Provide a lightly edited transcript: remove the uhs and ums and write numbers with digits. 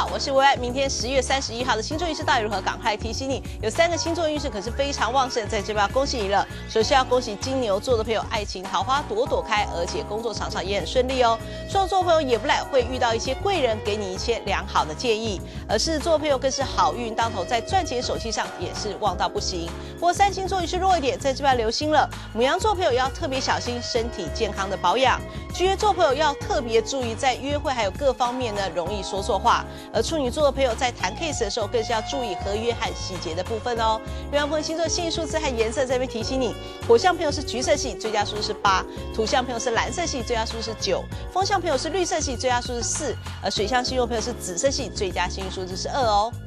好，我是薇薇。明天10月31号的星座运势到底如何？赶快提醒你，有3个星座运势可是非常旺盛，在这边要恭喜你了。首先要恭喜金牛座的朋友，爱情桃花朵朵开，而且工作场上也很顺利哦。双子座朋友也不赖，会遇到一些贵人，给你一些良好的建议。而狮子座朋友更是好运当头，在赚钱手气上也是旺到不行。不过3星座运势弱一点，在这边要留心了。牡羊座朋友要特别小心身体健康的保养。巨蟹座朋友要特别注意，在约会还有各方面呢，容易说错话。而处女座的朋友在谈 case 的时候，更是要注意合约和细节的部分哦。月亮朋友星座幸运数字和颜色在这边提醒你：火象朋友是橘色系，最佳数字是8；土象朋友是蓝色系，最佳数字是9；风象朋友是绿色系，最佳数字是4；而水象星座朋友是紫色系，最佳幸运数字是2哦。